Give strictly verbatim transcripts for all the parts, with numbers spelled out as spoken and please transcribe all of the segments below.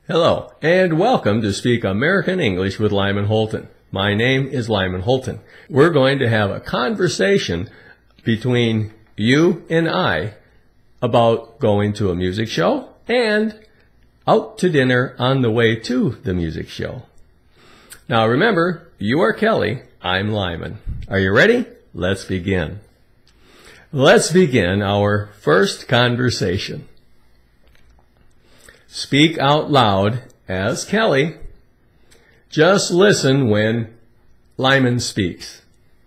Hello, and welcome to Speak American English with Lyman Holton. My name is Lyman Holton. We're going to have a conversation between you and I about going to a music show and out to dinner on the way to the music show. Now remember, you are Kelly, I'm Lyman. Are you ready? Let's begin. Let's begin our first conversation. Speak out loud as Kelly. Just listen when Lyman speaks.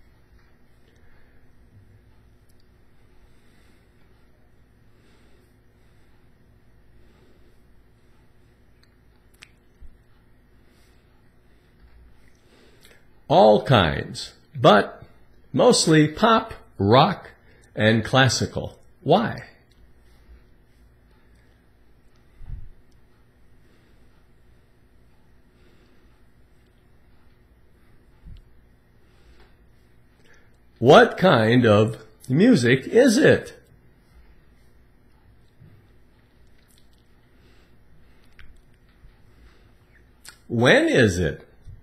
All kinds, but mostly pop, rock, and classical. Why? What kind of music is it? When is it?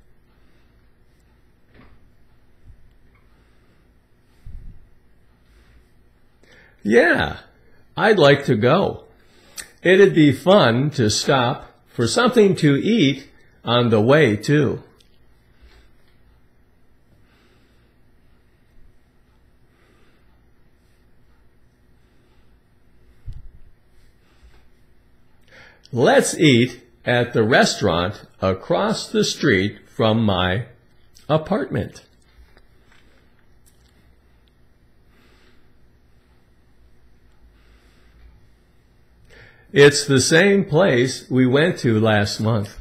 Yeah, I'd like to go. It'd be fun to stop for something to eat on the way too. Let's eat at the restaurant across the street from my apartment. It's the same place we went to last month.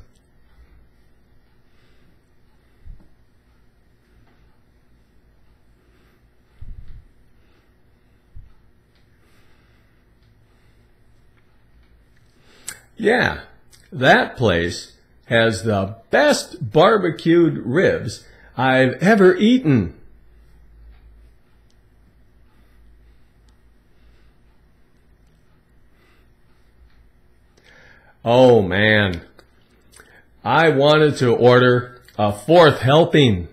Yeah, that place has the best barbecued ribs I've ever eaten. Oh man, I wanted to order a fourth helping.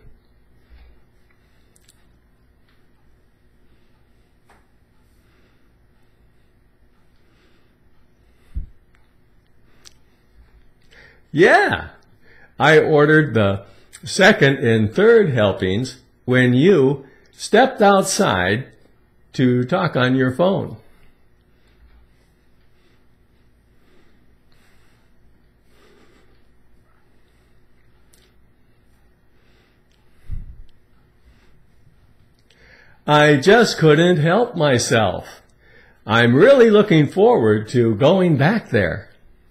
Yeah, I ordered the second and third helpings when you stepped outside to talk on your phone. I just couldn't help myself. I'm really looking forward to going back there.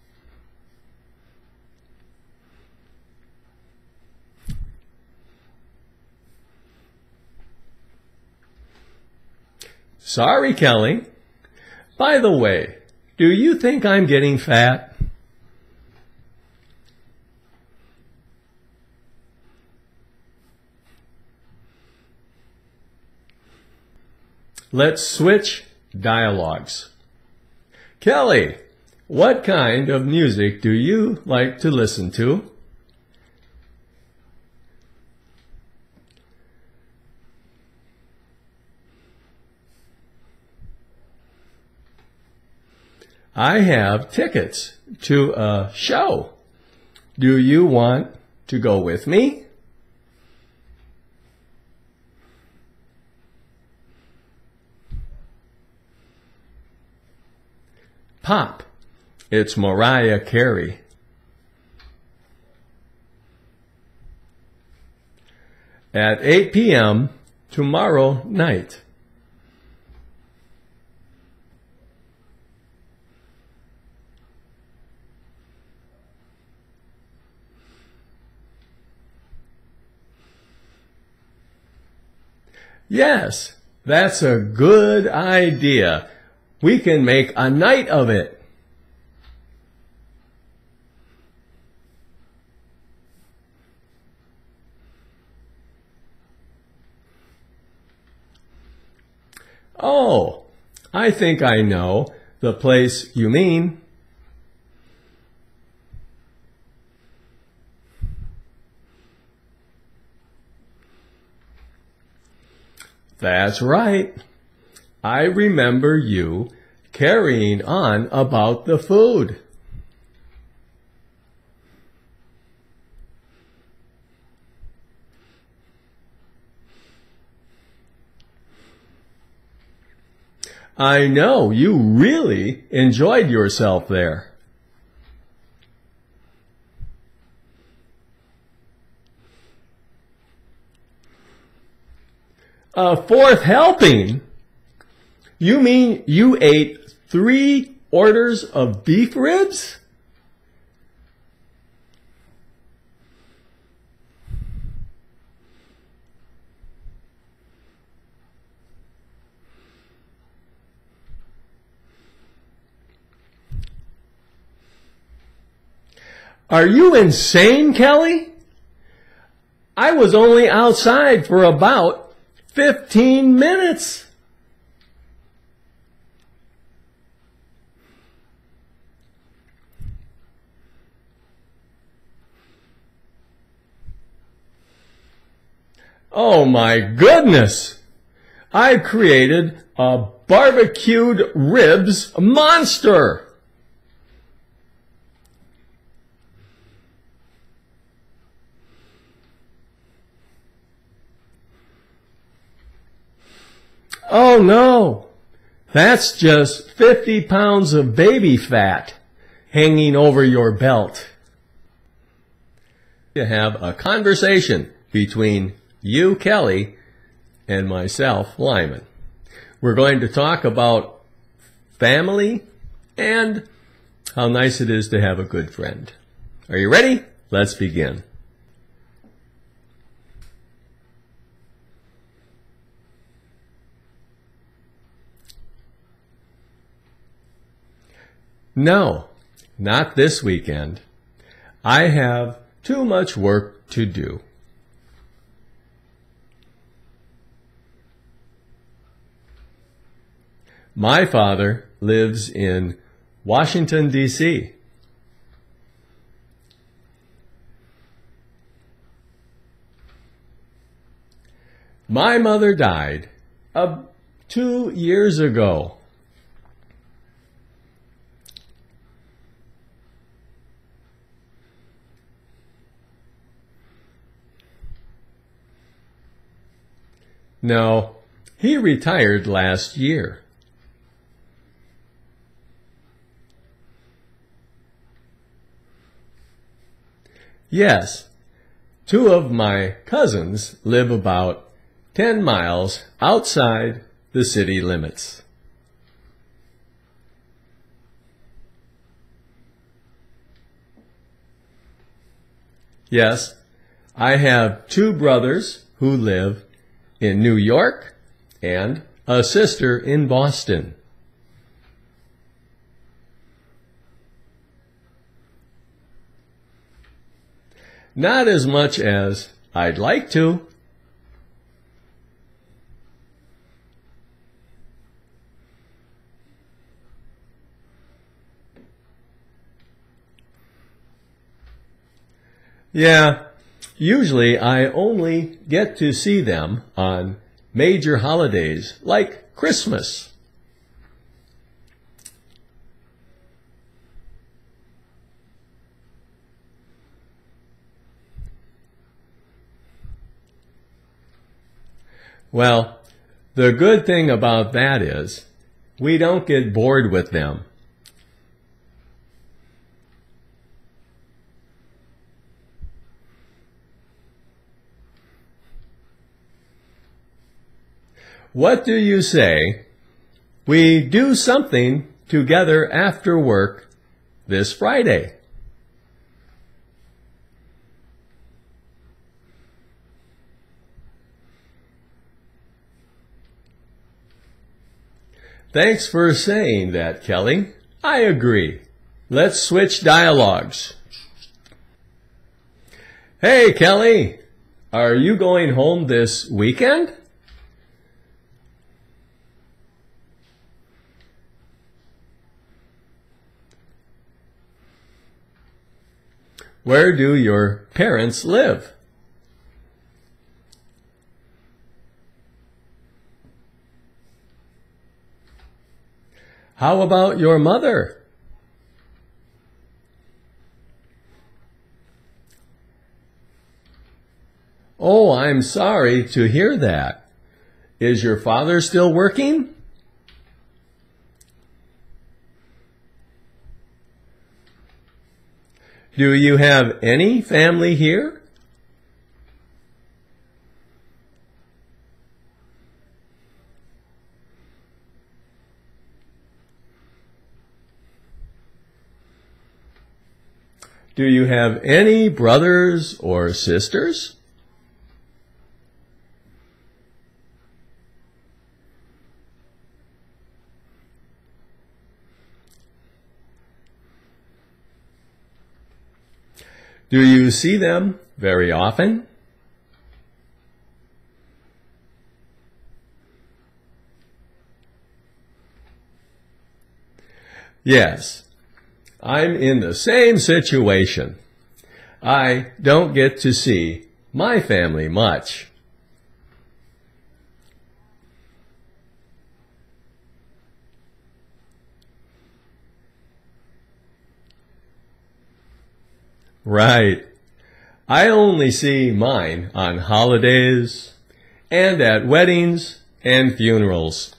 Sorry, Kelly. By the way, do you think I'm getting fat? Let's switch dialogues. Kelly, what kind of music do you like to listen to? I have tickets to a show. Do you want to go with me? Pop. It's Mariah Carey. At eight p m tomorrow night. Yes, that's a good idea. We can make a night of it. Oh, I think I know the place you mean. That's right. I remember you carrying on about the food. I know you really enjoyed yourself there. A fourth helping? You mean you ate three orders of beef ribs? Are you insane, Kelly? I was only outside for about fifteen minutes. Oh my goodness! I created a barbecued ribs monster! Oh no, that's just fifty pounds of baby fat hanging over your belt. To have a conversation between you, Kelly, and myself, Lyman. We're going to talk about family and how nice it is to have a good friend. Are you ready? Let's begin. No, not this weekend. I have too much work to do. My father lives in Washington, D C My mother died uh, two years ago. No, he retired last year. Yes, two of my cousins live about ten miles outside the city limits. Yes, I have two brothers who live in New York and a sister in Boston. Not as much as I'd like to. Yeah, usually I only get to see them on major holidays like Christmas. Well, the good thing about that is we don't get bored with them. What do you say we do something together after work this Friday? Thanks for saying that, Kelly. I agree. Let's switch dialogues. Hey, Kelly, are you going home this weekend? Where do your parents live? How about your mother? Oh, I'm sorry to hear that. Is your father still working? Do you have any family here? Do you have any brothers or sisters? Do you see them very often? Yes, I'm in the same situation. I don't get to see my family much. Right. I only see mine on holidays and at weddings and funerals.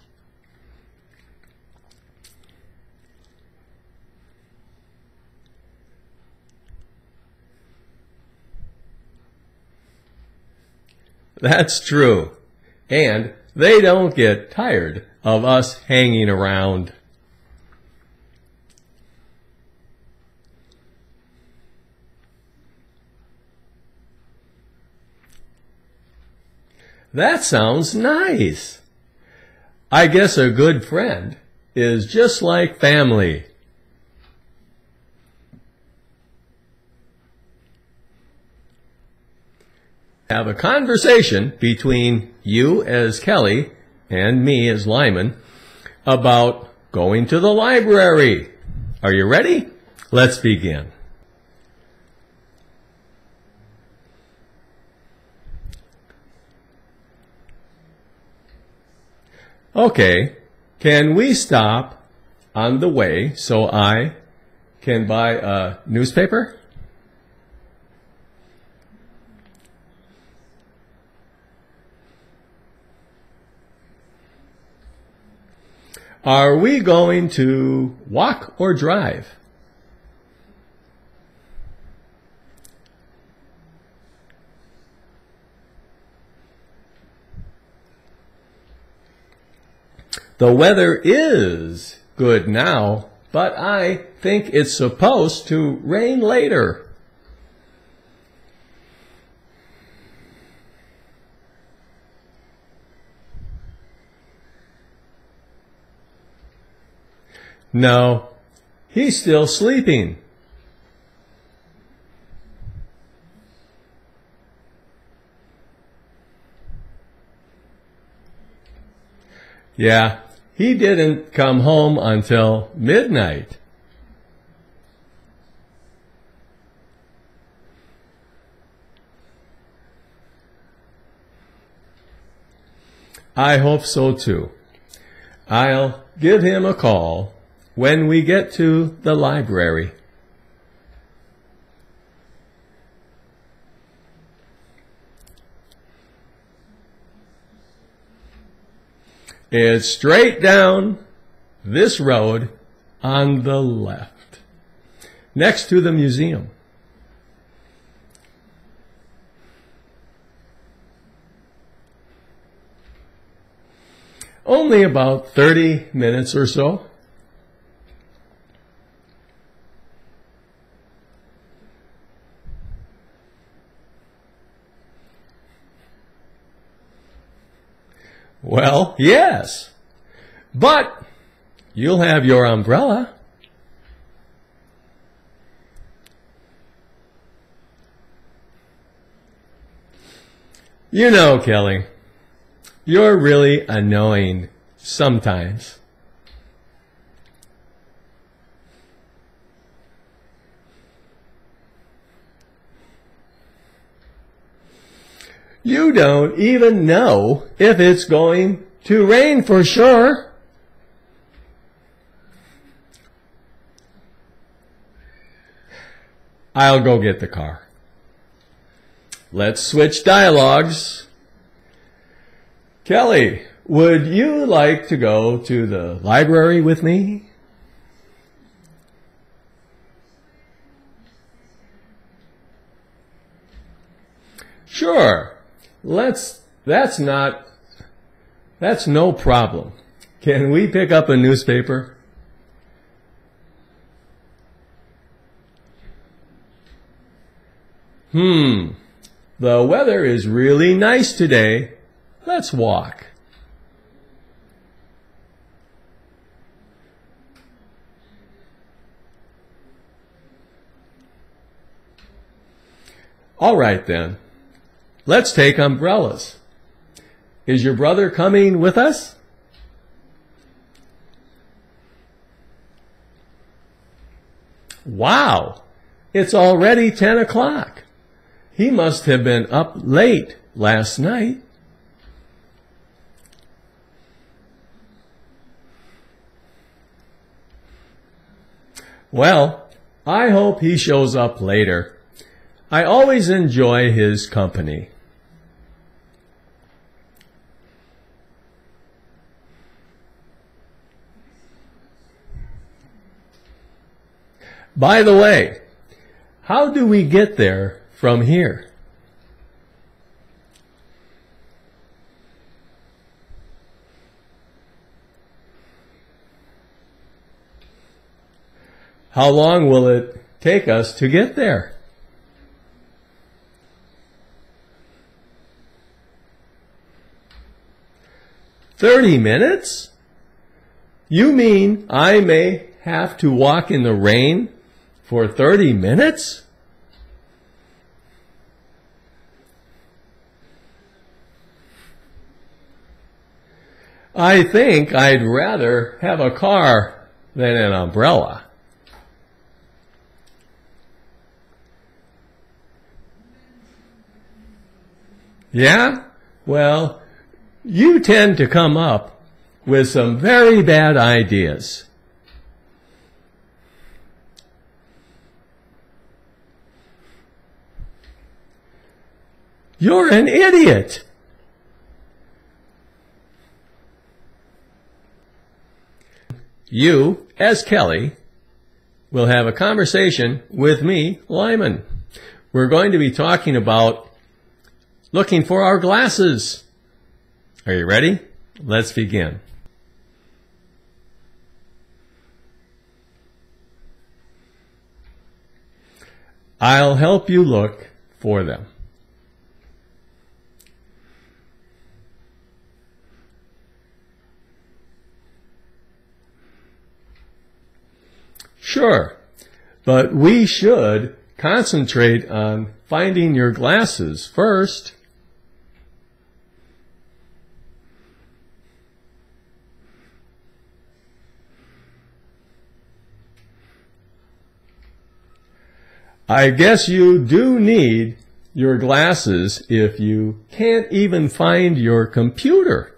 That's true. And they don't get tired of us hanging around. That sounds nice. I guess a good friend is just like family. Have a conversation between you as Kelly and me as Lyman about going to the library. Are you ready? Let's begin. Okay, can we stop on the way so I can buy a newspaper? Are we going to walk or drive? The weather is good now, but I think it's supposed to rain later. No, he's still sleeping. Yeah, he didn't come home until midnight. I hope so too. I'll give him a call when we get to the library. It's straight down this road on the left, next to the museum. Only about thirty minutes or so. Well, yes, but you'll have your umbrella. You know, Kelly, you're really annoying sometimes. You don't even know if it's going to rain for sure. I'll go get the car. Let's switch dialogues. Kelly, would you like to go to the library with me? Sure. Let's, that's not, that's no problem. Can we pick up a newspaper? Hmm. The weather is really nice today. Let's walk. All right then. Let's take umbrellas. Is your brother coming with us? Wow! It's already ten o'clock. He must have been up late last night. Well, I hope he shows up later. I always enjoy his company. By the way, how do we get there from here? How long will it take us to get there? Thirty minutes? You mean I may have to walk in the rain for thirty minutes? I think I'd rather have a car than an umbrella. Yeah? Well, you tend to come up with some very bad ideas. You're an idiot. You, as Kelly, will have a conversation with me, Lyman. We're going to be talking about looking for our glasses. Are you ready? Let's begin. I'll help you look for them. Sure, but we should concentrate on finding your glasses first. I guess you do need your glasses if you can't even find your computer.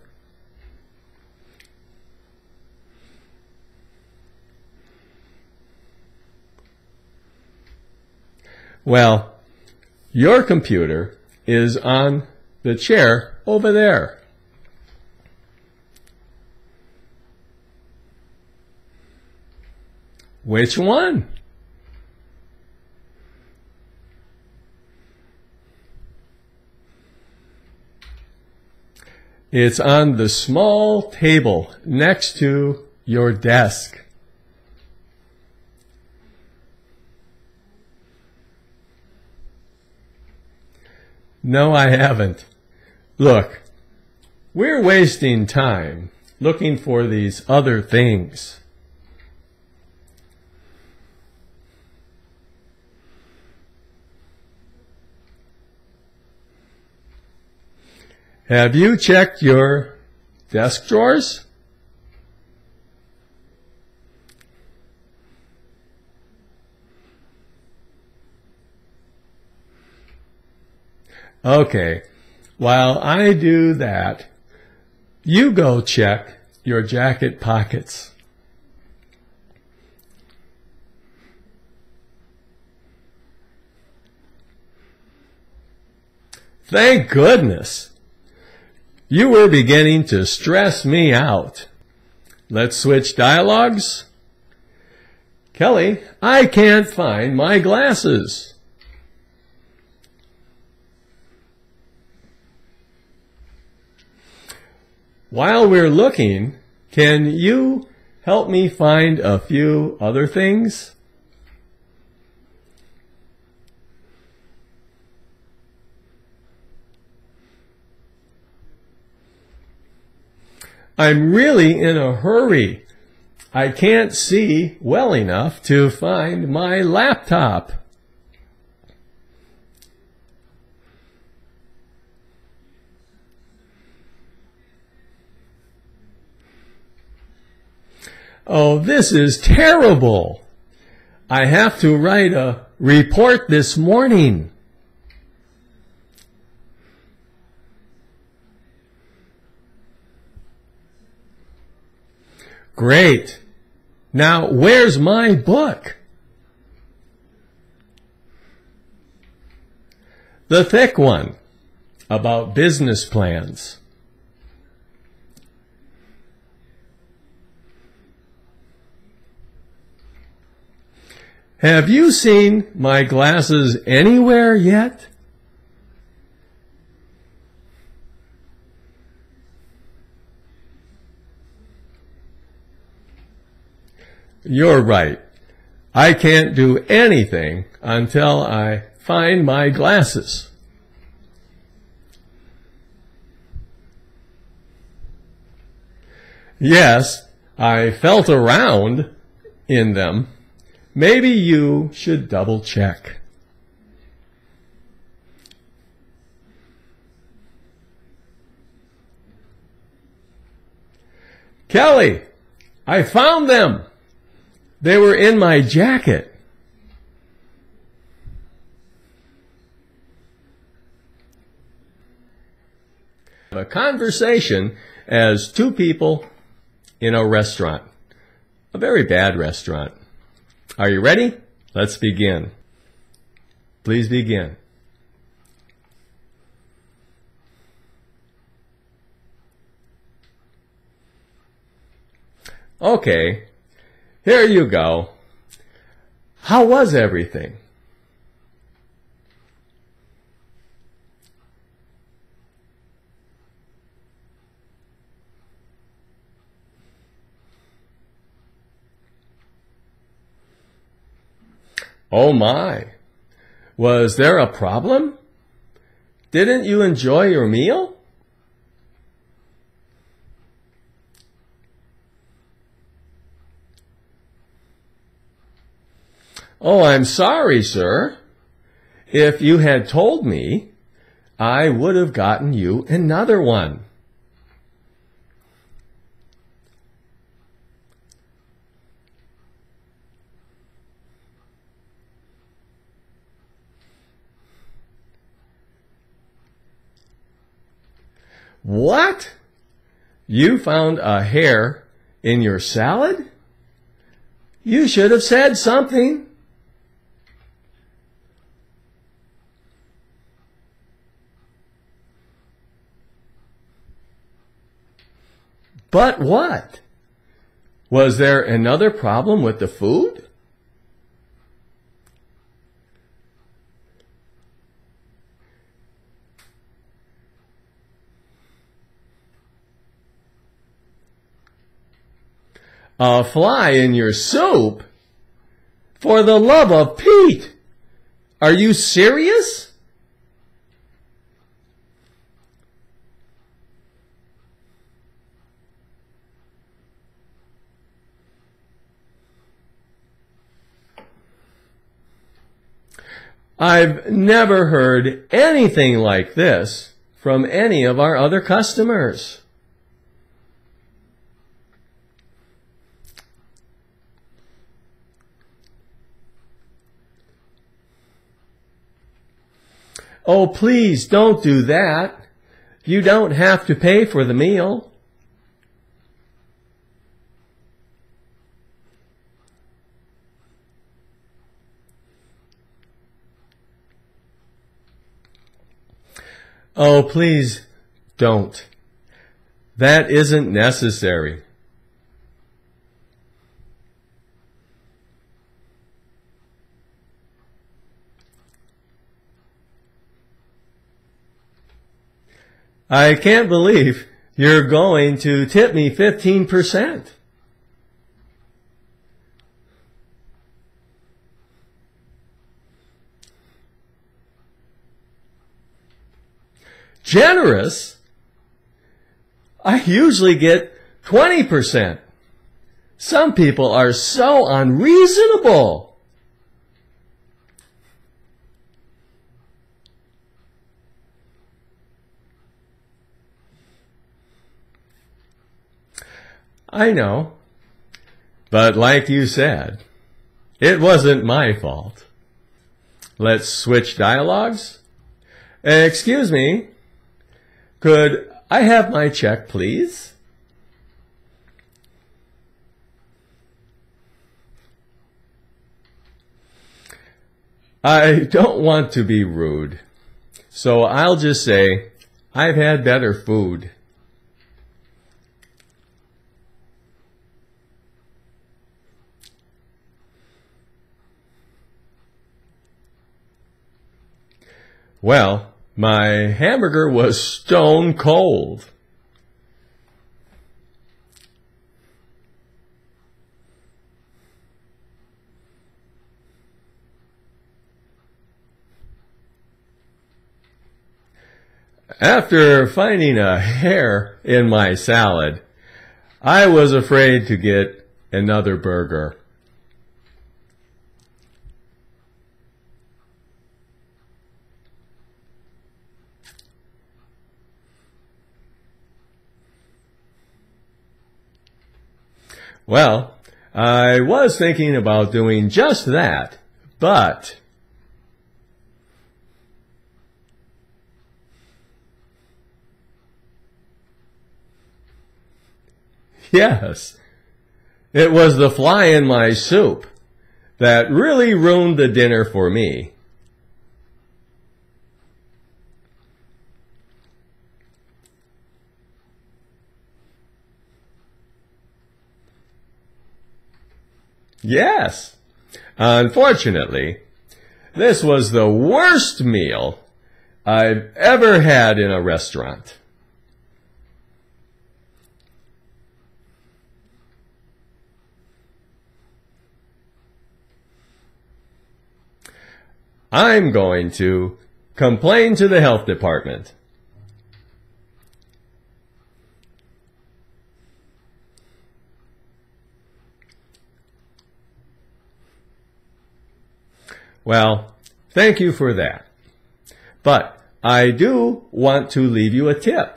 Well, your computer is on the chair over there. Which one? It's on the small table next to your desk. No, I haven't. Look, we're wasting time looking for these other things. Have you checked your desk drawers? Okay, while I do that, you go check your jacket pockets. Thank goodness. You were beginning to stress me out. Let's switch dialogues. Kelly, I can't find my glasses. While we're looking, can you help me find a few other things? I'm really in a hurry. I can't see well enough to find my laptop. Oh, this is terrible. I have to write a report this morning. Great. Now, where's my book? The thick one, about business plans. Have you seen my glasses anywhere yet? You're right. I can't do anything until I find my glasses. Yes, I felt around in them. Maybe you should double check. Kelly, I found them. They were in my jacket. A conversation as two people in a restaurant, a very bad restaurant. Are you ready? Let's begin. Please begin. Okay, here you go. How was everything? Oh my, was there a problem? Didn't you enjoy your meal? Oh, I'm sorry, sir. If you had told me, I would have gotten you another one. What? You found a hair in your salad? You should have said something. But what? Was there another problem with the food? A fly in your soup? For the love of Pete! Are you serious? I've never heard anything like this from any of our other customers. Oh, please don't do that. You don't have to pay for the meal. Oh, please don't. That isn't necessary. I can't believe you're going to tip me fifteen percent. Generous? I usually get twenty percent. Some people are so unreasonable. I know, but like you said, it wasn't my fault. Let's switch dialogues. Excuse me, could I have my check, please? I don't want to be rude, so I'll just say I've had better food. Well, my hamburger was stone cold. After finding a hair in my salad, I was afraid to get another burger. Well, I was thinking about doing just that, but yes, it was the fly in my soup that really ruined the dinner for me. Yes, unfortunately, this was the worst meal I've ever had in a restaurant. I'm going to complain to the health department. Well, thank you for that. But I do want to leave you a tip.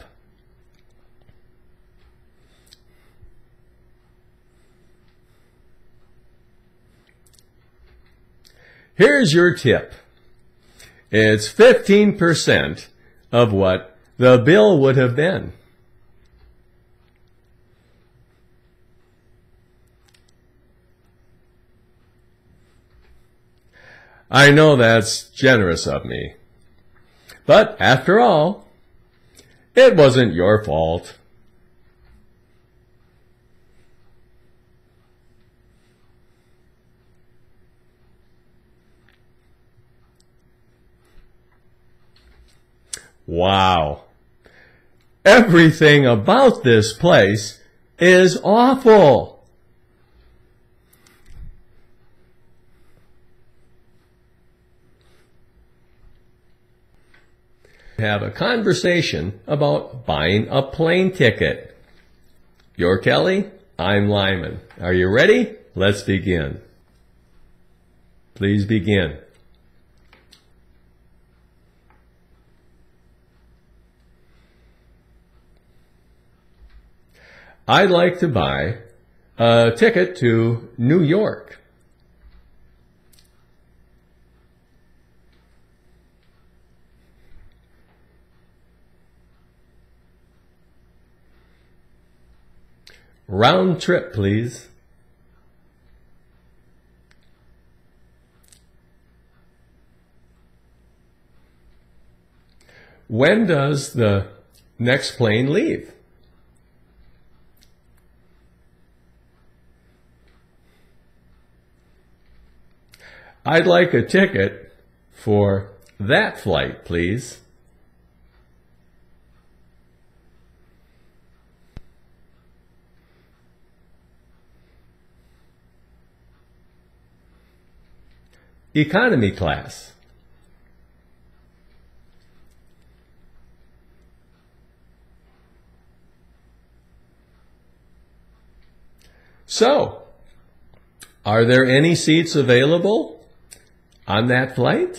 Here's your tip. It's fifteen percent of what the bill would have been. I know that's generous of me. But after all, it wasn't your fault. Wow. Everything about this place is awful. Have a conversation about buying a plane ticket. You're Kelly, I'm Lyman. Are you ready? Let's begin. Please begin. I'd like to buy a ticket to New York. Round trip, please. When does the next plane leave? I'd like a ticket for that flight, please. Economy class. So, are there any seats available on that flight?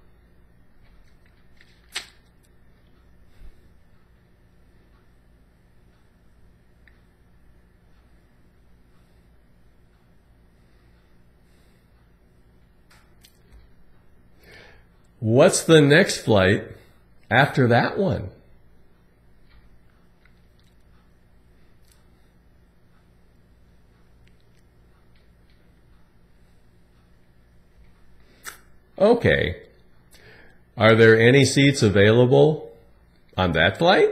What's the next flight after that one? Okay. Are there any seats available on that flight?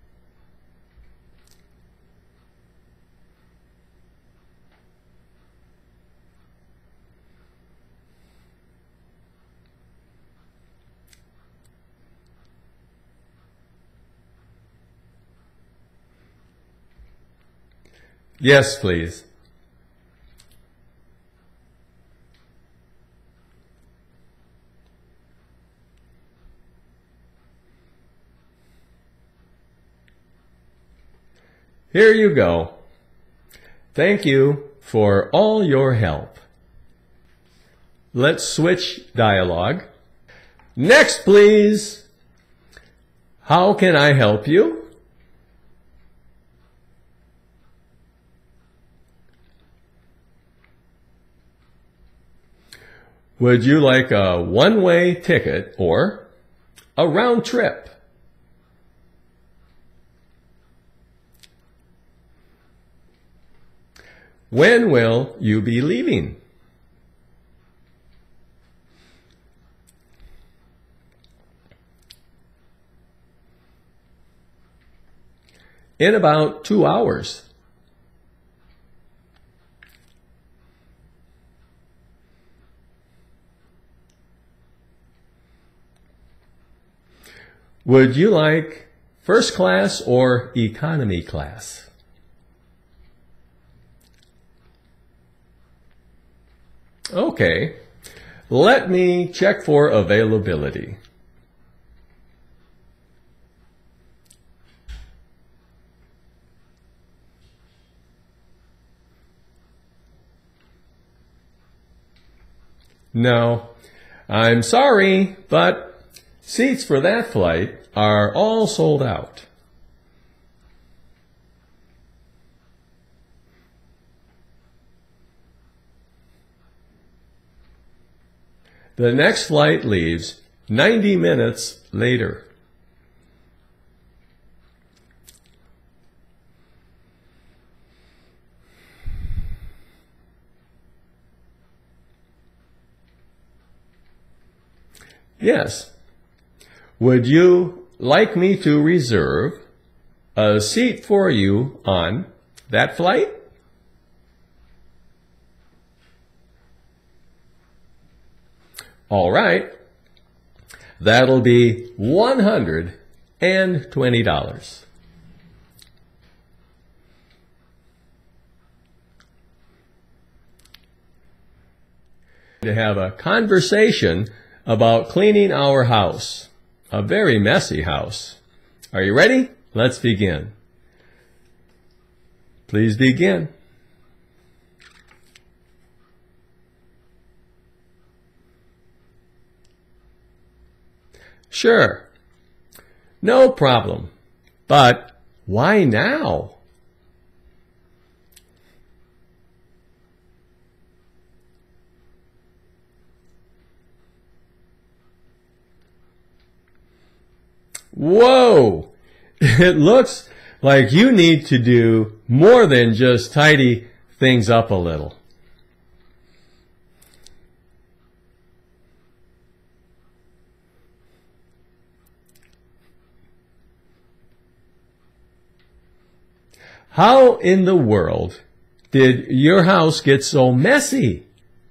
Yes, please. Here you go. Thank you for all your help. Let's switch dialogue. Next, please. How can I help you? Would you like a one-way ticket or a round trip? When will you be leaving? In about two hours. Would you like first class or economy class? Okay, let me check for availability. No, I'm sorry, but seats for that flight are all sold out. The next flight leaves ninety minutes later. Yes. Would you like me to reserve a seat for you on that flight? All right. That'll be one hundred twenty dollars. To have a conversation about cleaning our house. A very messy house. Are you ready? Let's begin. Please begin. Sure. No problem. But why now? Whoa! It looks like you need to do more than just tidy things up a little. How in the world did your house get so messy?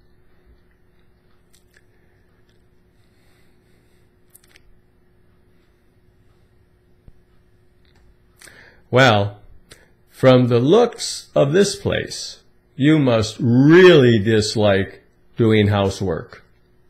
Well, from the looks of this place, you must really dislike doing housework.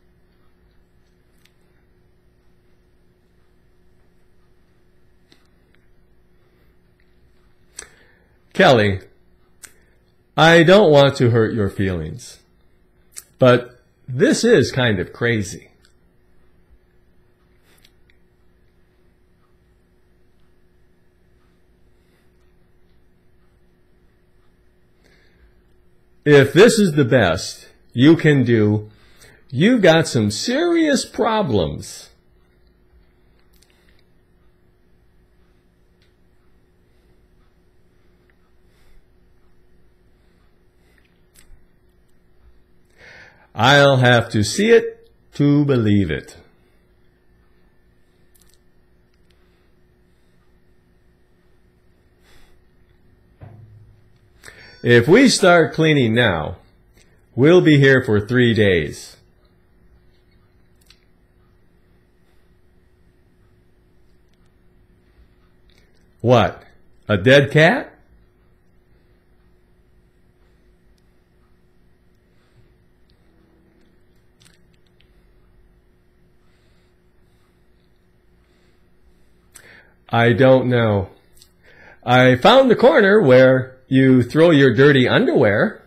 Kelly, I don't want to hurt your feelings, but this is kind of crazy. If this is the best you can do, you've got some serious problems. I'll have to see it to believe it. If we start cleaning now, we'll be here for three days. What? A dead cat? I don't know. I found the corner where you throw your dirty underwear.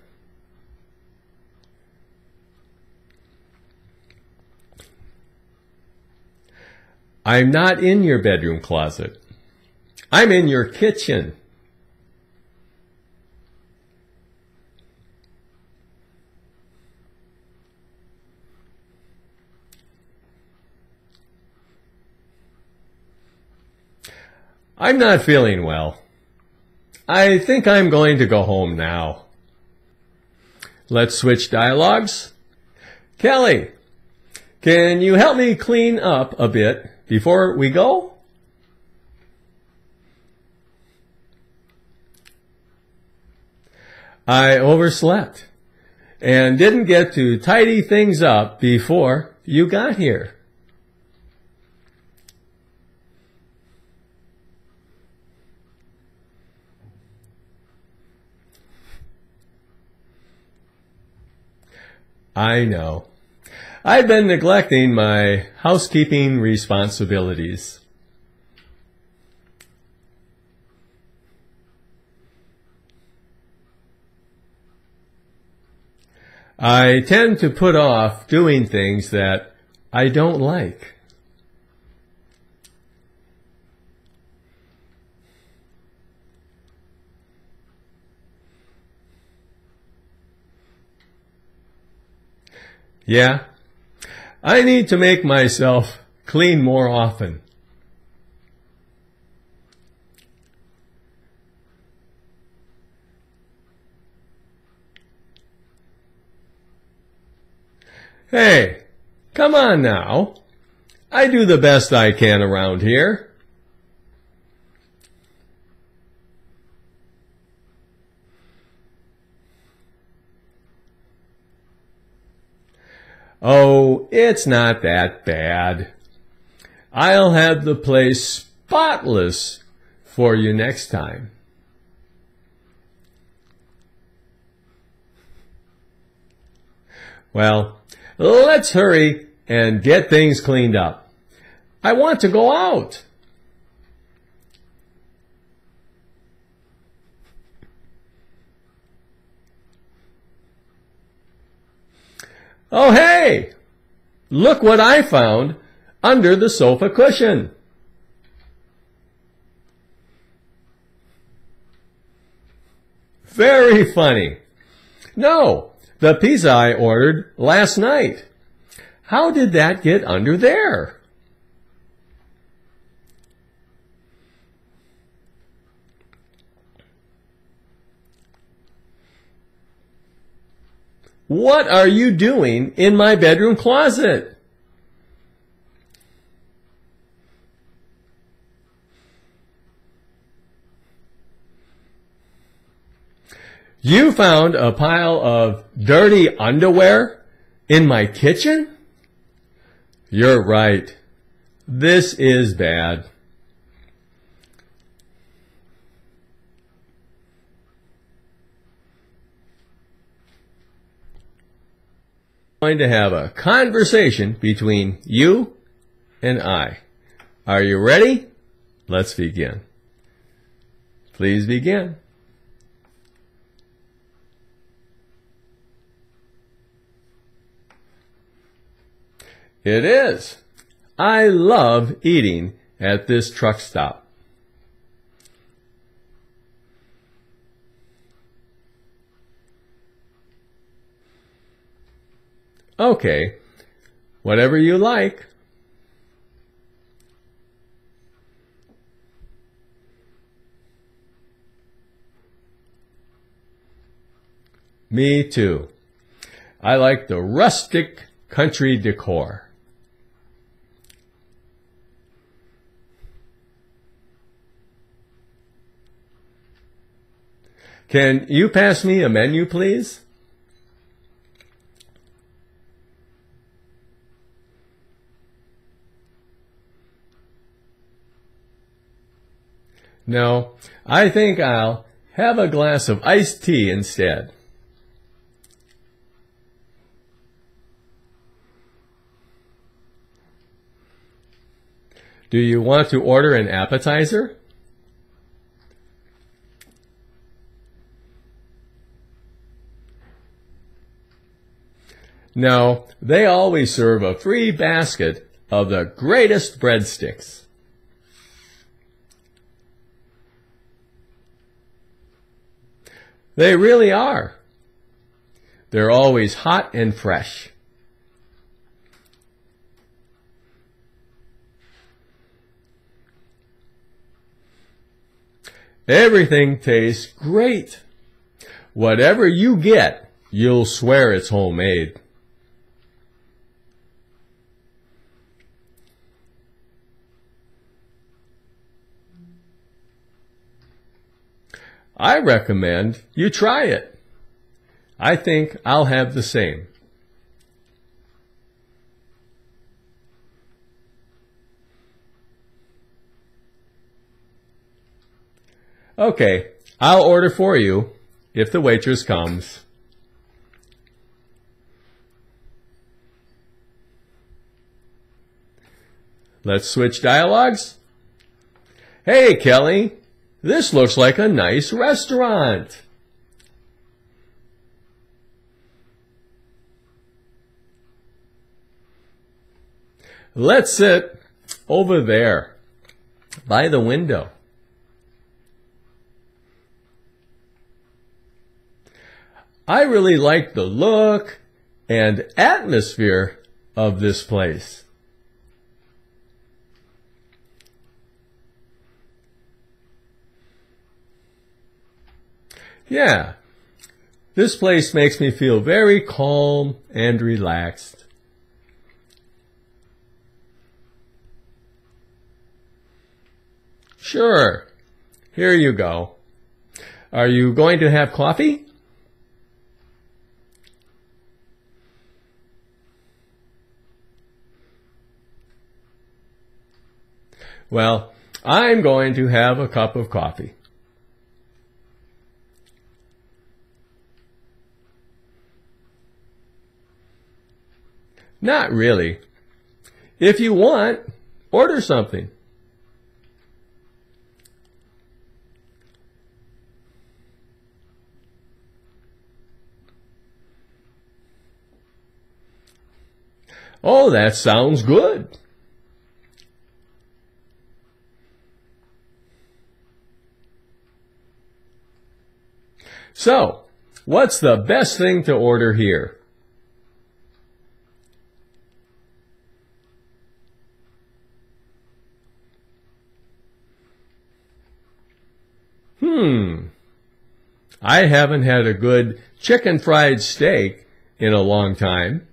I'm not in your bedroom closet. I'm in your kitchen. I'm not feeling well. I think I'm going to go home now. Let's switch dialogues. Kelly, can you help me clean up a bit before we go? I overslept and didn't get to tidy things up before you got here. I know. I've been neglecting my housekeeping responsibilities. I tend to put off doing things that I don't like. Yeah, I need to make myself clean more often. Hey, come on now. I do the best I can around here. Oh, it's not that bad. I'll have the place spotless for you next time. Well, let's hurry and get things cleaned up. I want to go out. Oh, hey! Look what I found under the sofa cushion. Very funny. No, the pizza I ordered last night. How did that get under there? What are you doing in my bedroom closet? You found a pile of dirty underwear in my kitchen? You're right. This is bad. Going to have a conversation between you and I. Are you ready? Let's begin. Please begin. It is. I love eating at this truck stop. Okay, whatever you like. Me too. I like the rustic country decor. Can you pass me a menu, please? No, I think I'll have a glass of iced tea instead. Do you want to order an appetizer? No, they always serve a free basket of the greatest breadsticks. They really are. They're always hot and fresh. Everything tastes great. Whatever you get, you'll swear it's homemade. I recommend you try it. I think I'll have the same. Okay, I'll order for you if the waitress comes. Let's switch dialogues. Hey, Kelly. This looks like a nice restaurant. Let's sit over there by the window. I really like the look and atmosphere of this place. Yeah, this place makes me feel very calm and relaxed. Sure, here you go. Are you going to have coffee? Well, I'm going to have a cup of coffee. Not really. If you want, order something. Oh, that sounds good. So, what's the best thing to order here? Hmm, I haven't had a good chicken fried steak in a long time.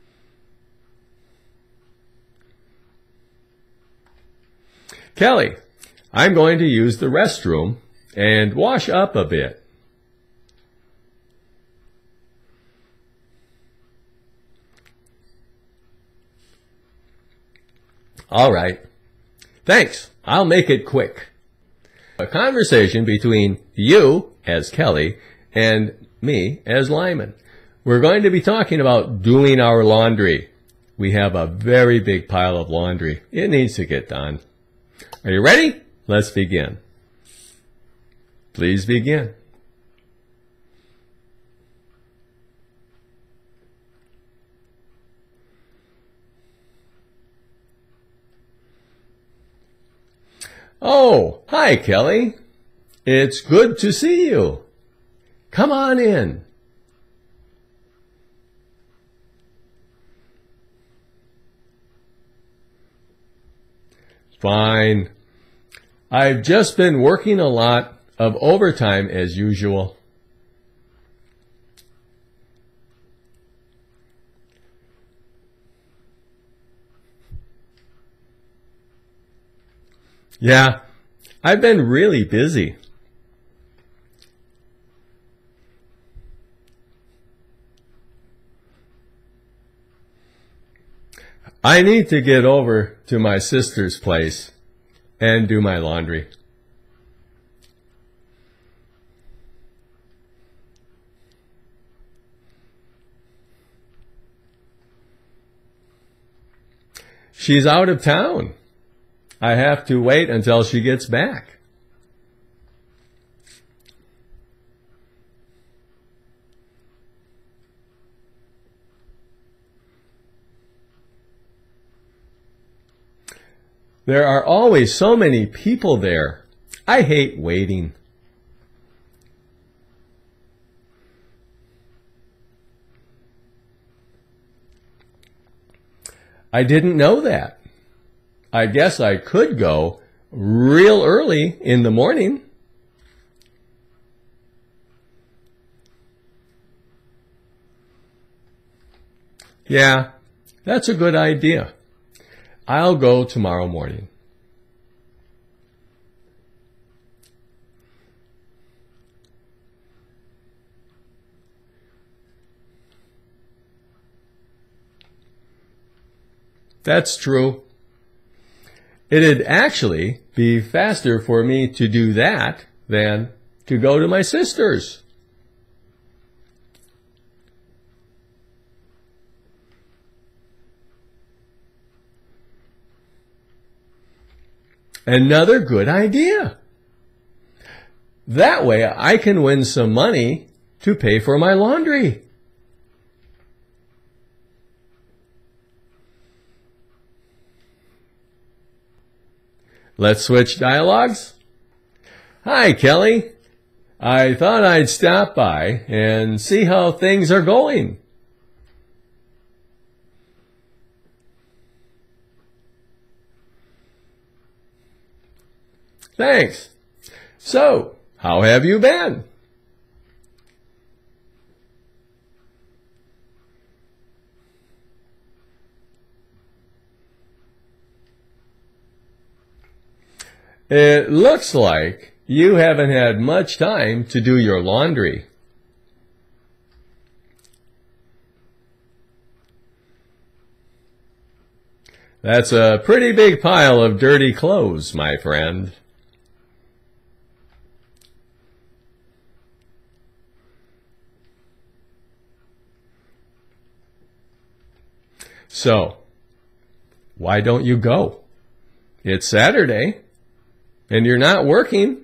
Kelly, I'm going to use the restroom and wash up a bit. All right. Thanks. I'll make it quick. A conversation between you, as Kelly, and me, as Lyman. We're going to be talking about doing our laundry. We have a very big pile of laundry. It needs to get done. Are you ready? Let's begin. Please begin. Oh, hi, Kelly. It's good to see you. Come on in. Fine. I've just been working a lot of overtime as usual. Yeah, I've been really busy. I need to get over to my sister's place and do my laundry. She's out of town. I have to wait until she gets back. There are always so many people there. I hate waiting. I didn't know that. I guess I could go real early in the morning. Yeah, that's a good idea. I'll go tomorrow morning. That's true. It'd actually be faster for me to do that than to go to my sister's. Another good idea. That way I can win some money to pay for my laundry. Let's switch dialogues. Hi, Kelly. I thought I'd stop by and see how things are going. Thanks. So, how have you been? It looks like you haven't had much time to do your laundry. That's a pretty big pile of dirty clothes, my friend. So, why don't you go? It's Saturday, and you're not working.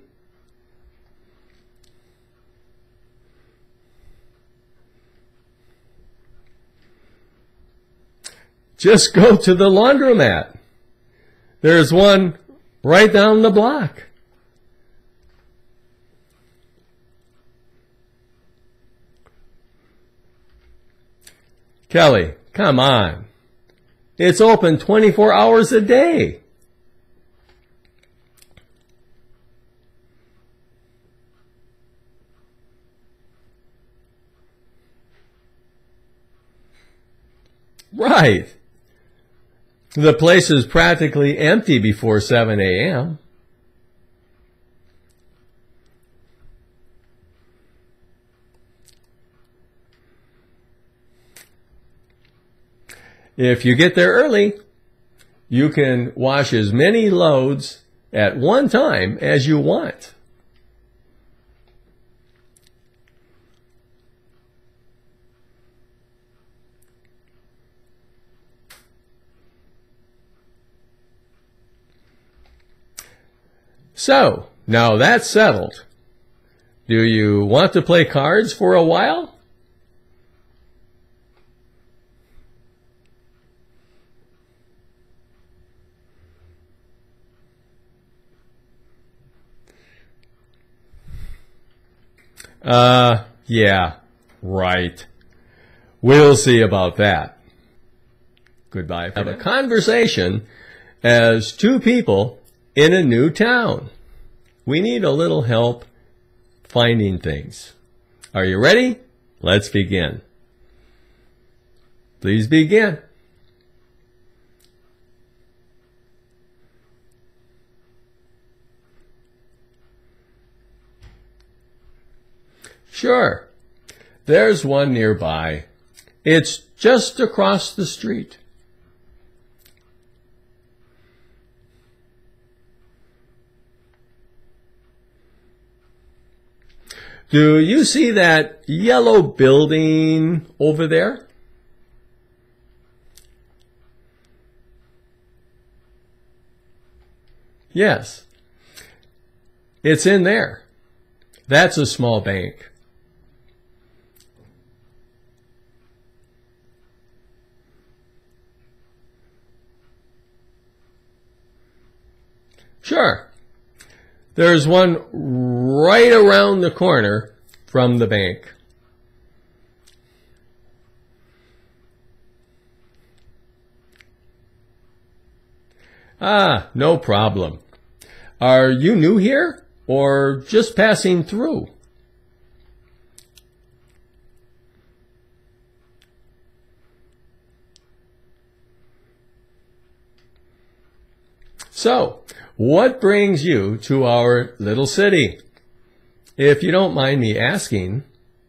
Just go to the laundromat. There's one right down the block. Kelly, come on. It's open twenty-four hours a day. Right. The place is practically empty before seven a m If you get there early, you can wash as many loads at one time as you want. So, now that's settled. Do you want to play cards for a while? Uh, yeah, right. We'll see about that. Goodbye. Have a conversation as two people in a new town. We need a little help finding things. Are you ready? Let's begin. Please begin. Sure. There's one nearby. It's just across the street. Do you see that yellow building over there? Yes. It's in there. That's a small bank. Sure. There's one right around the corner from the bank. Ah, no problem. Are you new here or just passing through? So, what brings you to our little city? If you don't mind me asking.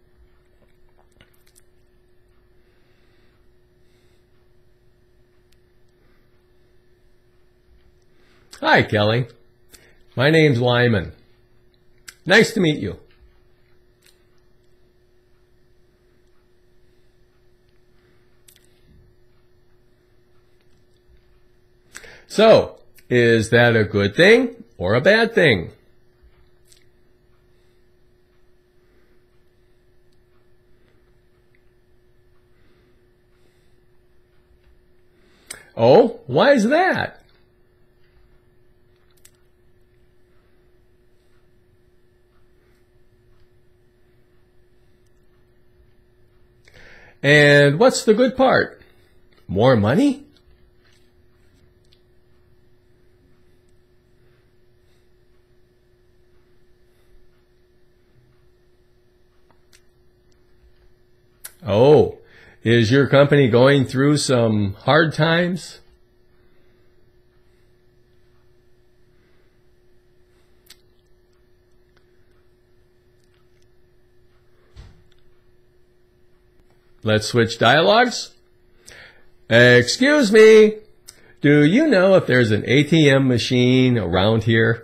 Hi, Kelly. My name's Lyman. Nice to meet you. So, is that a good thing or a bad thing? Oh, why is that? And what's the good part? More money? Oh, is your company going through some hard times? Let's switch dialogues. Excuse me, do you know if there's an A T M machine around here?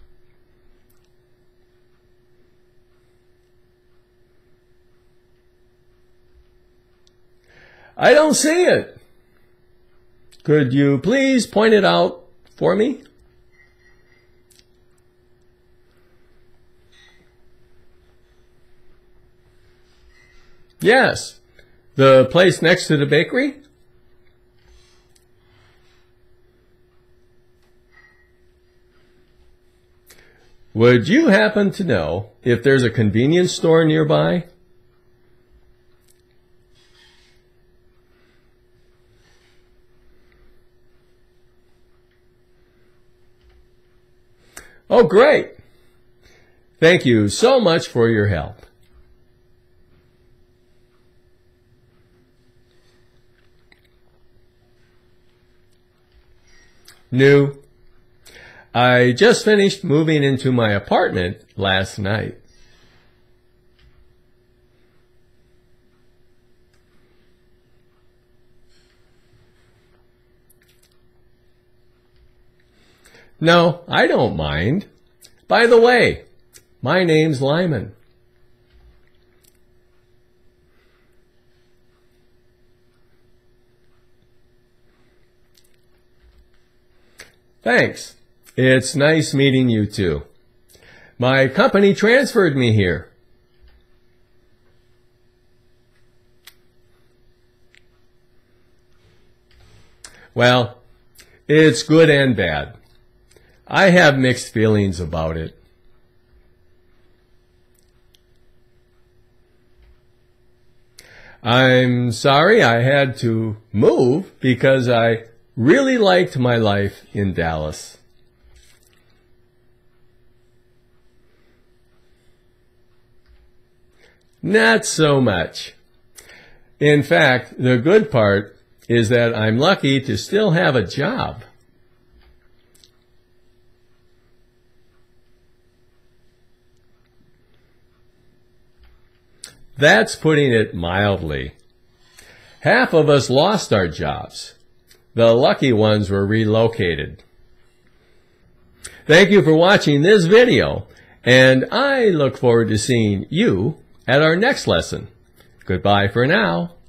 I don't see it. Could you please point it out for me? Yes. The place next to the bakery? Would you happen to know if there's a convenience store nearby? Oh, great. Thank you so much for your help. New. I just finished moving into my apartment last night. No, I don't mind. By the way, my name's Lyman. Thanks. It's nice meeting you too. My company transferred me here. Well, it's good and bad. I have mixed feelings about it. I'm sorry I had to move because I really liked my life in Dallas. Not so much. In fact, the good part is that I'm lucky to still have a job. That's putting it mildly. Half of us lost our jobs. The lucky ones were relocated. Thank you for watching this video, and I look forward to seeing you at our next lesson. Goodbye for now.